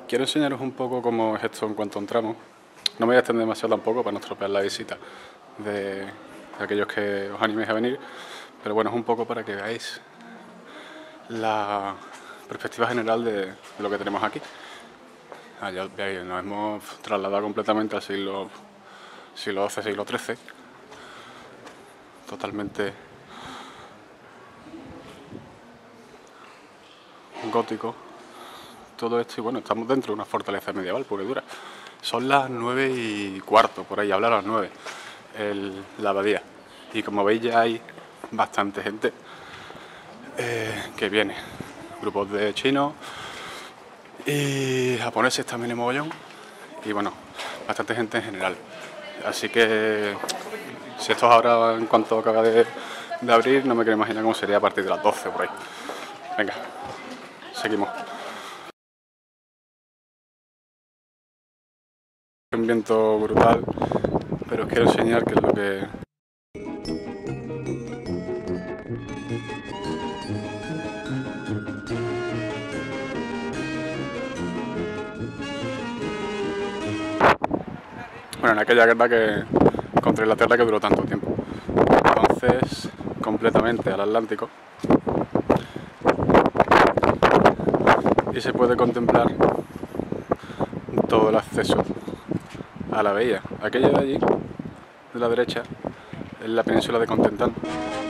Quiero enseñaros un poco cómo es esto en cuanto entramos. No me voy a extender demasiado tampoco para no estropear la visita de aquellos que os animéis a venir, pero bueno, es un poco para que veáis la perspectiva general de lo que tenemos aquí. Ya veis, nos hemos trasladado completamente al siglo XII, siglo XIII, totalmente gótico todo esto, y bueno, estamos dentro de una fortaleza medieval pura y dura. Son las 9:15, por ahí, hablar a las 9, la abadía, y como veis ya hay bastante gente que viene, grupos de chinos y japoneses también en mogollón, y bueno, bastante gente en general. Así que si esto es ahora en cuanto acaba de abrir, no me quiero imaginar cómo sería a partir de las 12 por ahí. Venga, seguimos. Un viento brutal, pero os quiero enseñar qué es lo que... Bueno, en aquella guerra contra Inglaterra que duró tanto tiempo. Entonces, completamente al Atlántico. Y se puede contemplar todo el acceso a la bahía. Aquella de allí, de la derecha, es la península de Contentán.